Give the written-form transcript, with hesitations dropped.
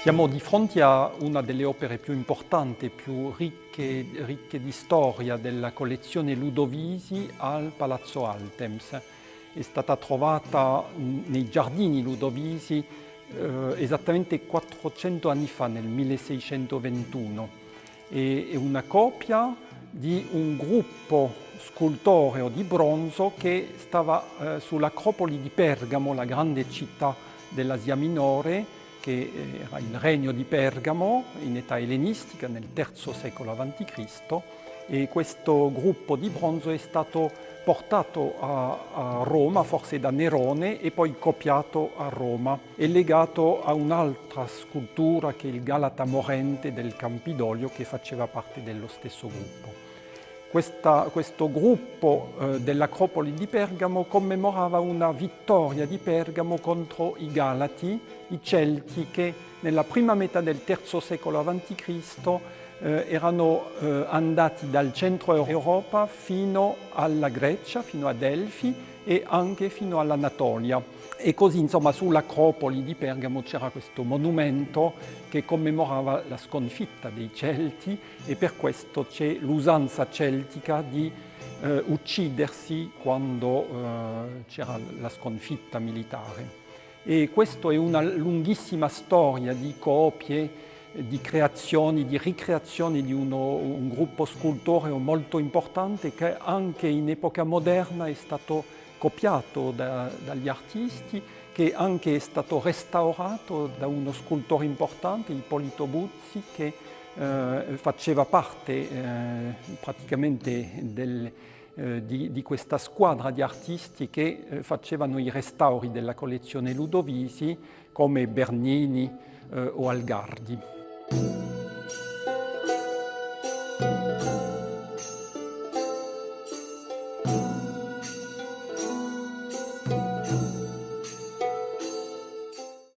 Siamo di fronte a una delle opere più importanti, più ricche di storia della collezione Ludovisi al Palazzo Altemps. È stata trovata nei giardini Ludovisi esattamente 400 anni fa, nel 1621. È una copia di un gruppo scultoreo di bronzo che stava sull'Acropoli di Pergamo, la grande città dell'Asia Minore, che era il regno di Pergamo in età ellenistica nel III secolo a.C. e questo gruppo di bronzo è stato portato a Roma, forse da Nerone, e poi copiato a Roma. È legato a un'altra scultura che è il Galata morente del Campidoglio, che faceva parte dello stesso gruppo. Questo gruppo dell'Acropoli di Pergamo commemorava una vittoria di Pergamo contro i Galati, i Celti, che nella prima metà del III secolo a.C. erano andati dal centro Europa fino alla Grecia, fino a Delfi e anche fino all'Anatolia. E così, insomma, sull'Acropoli di Pergamo c'era questo monumento che commemorava la sconfitta dei Celti, e per questo c'è l'usanza celtica di uccidersi quando c'era la sconfitta militare. E questa è una lunghissima storia di copie, di creazioni, di ricreazioni di un gruppo scultoreo molto importante, che anche in epoca moderna è stato copiato dagli artisti, che anche è stato restaurato da uno scultore importante, Ippolito Buzzi, che faceva parte praticamente di questa squadra di artisti che facevano i restauri della collezione Ludovisi, come Bernini o Algardi.